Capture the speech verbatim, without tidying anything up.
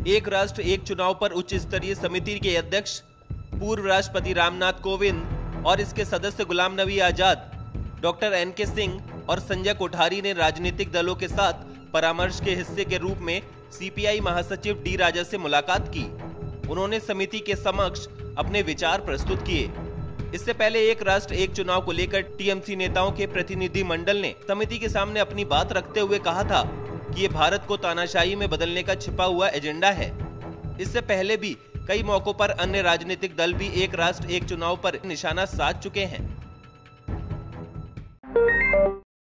एक राष्ट्र एक चुनाव पर उच्च स्तरीय समिति के अध्यक्ष पूर्व राष्ट्रपति रामनाथ कोविंद और इसके सदस्य गुलाम नबी आजाद, डॉक्टर एन के सिंह और संजय कोठारी ने राजनीतिक दलों के साथ परामर्श के हिस्से के रूप में सीपीआई महासचिव डी राजा से मुलाकात की। उन्होंने समिति के समक्ष अपने विचार प्रस्तुत किए। इससे पहले एक राष्ट्र एक चुनाव को लेकर टीएमसी नेताओं के प्रतिनिधि मंडल ने समिति के सामने अपनी बात रखते हुए कहा था कि ये भारत को तानाशाही में बदलने का छिपा हुआ एजेंडा है। इससे पहले भी कई मौकों पर अन्य राजनीतिक दल भी एक राष्ट्र एक चुनाव पर निशाना साध चुके हैं।